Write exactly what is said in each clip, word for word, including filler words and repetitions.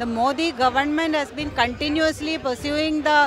the Modi government has been continuously pursuing the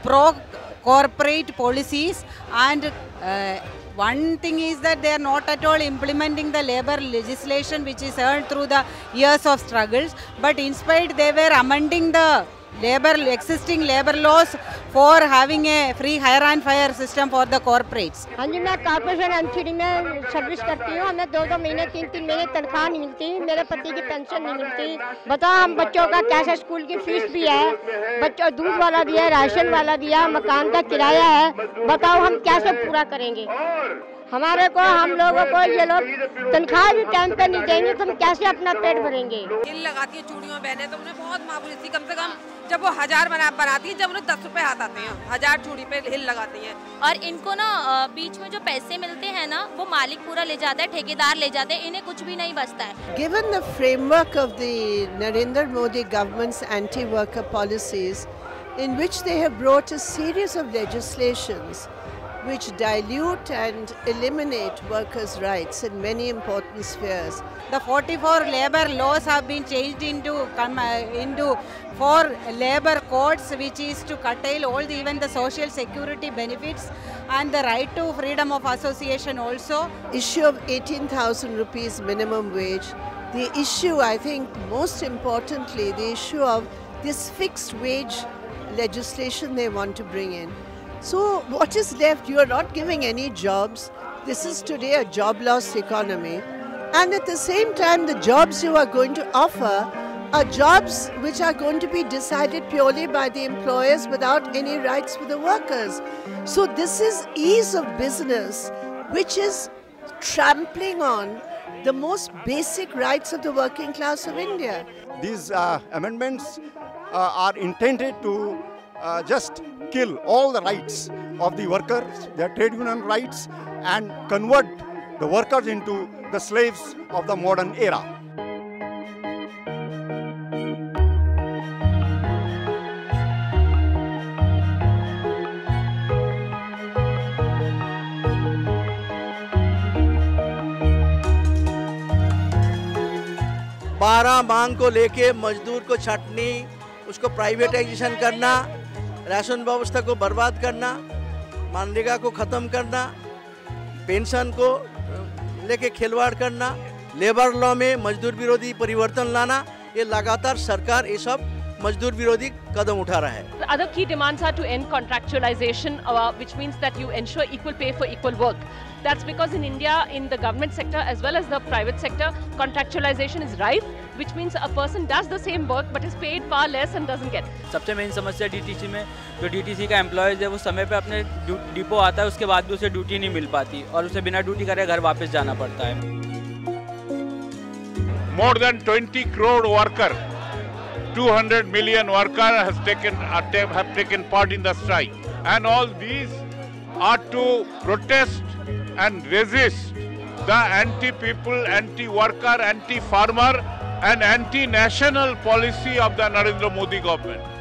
pro-corporate policies, and uh, one thing is that they are not at all implementing the labor legislation which is earned through the years of struggles, but instead they were amending the labor existing labor laws for having a free hire and fire system for the corporates. हाँ जी, मैं corporation MCD में service करती हूँ। हमें दो दो महीने तीन तीन महीने तनख्वाह नहीं मिलती, मेरे पति की पेंशन नहीं मिलती। बताओ, हम बच्चों का कैसे, स्कूल की फीस भी है, बच्चों दूध वाला भी है, राशन वाला भी है, मकान का किराया है। बताओ हम कैसे पूरा करेंगे? हमारे को, हम लोगों को ये लोग तनख्वाह भी टाइम पे नहीं देंगे तो हम कैसे अपना पेट भरेंगे? हिल लगाती है चूड़ियों बहने, तो उन्हें बहुत मामूली थी, कम से कम जब वो हजार बना बनाती है, जब उन्हें दस रुपए हाथ आते हैं, हजार चूड़ी पे हिल लगाती हैं। और इनको ना बीच में जो पैसे मिलते हैं ना, वो मालिक पूरा ले जाता है, ठेकेदार ले जाते हैं, इन्हें कुछ भी नहीं बचता है। Given the framework of the Narendra Modi government's anti-worker policies, in which they have brought a series of legislations which dilute and eliminate workers' rights in many important spheres. The forty-four labor laws have been changed into into four labor codes, which is to curtail all the, even the social security benefits and the right to freedom of association also. Issue of eighteen thousand rupees minimum wage. The issue, I think, most importantly, the issue of this fixed wage legislation they want to bring in. So what is left? You are not giving any jobs. This is today a job loss economy. And at the same time, the jobs you are going to offer are jobs which are going to be decided purely by the employers without any rights for the workers. So this is ease of business, which is trampling on the most basic rights of the working class of India. These uh, amendments uh, are intended to Uh, just kill all the rights of the workers, their trade union rights, and convert the workers into the slaves of the modern era. बारह मांग को लेके मजदूर को छाटनी, उसको privatisation करना, ration व्यवस्था को बर्बाद करना, मनरेगा को ख़त्म करना, पेंशन को लेके खिलवाड़ करना, लेबर लॉ में मजदूर विरोधी परिवर्तन लाना, ये लगातार सरकार ये सब मजदूर विरोधी कदम उठा रहा है। The other key demands are to end contractualization, uh, which means that you ensure equal pay for equal work. That's because in India, in the government sector as well as the private sector, contractualization is rife, which means a person does the same work but is paid far less and doesn't get. सबसे main समस्या DTC में, जो DTC का employees है वो समय पे अपने डिपो आता है, उसके बाद भी उसे ड्यूटी नहीं मिल पाती और उसे बिना ड्यूटी करे घर वापस जाना पड़ता है। More than twenty crore worker, two hundred million worker has taken have taken part in the strike, and all these are to protest and resist the anti-people, anti-worker, anti-farmer and anti-national policy of the Narendra Modi government.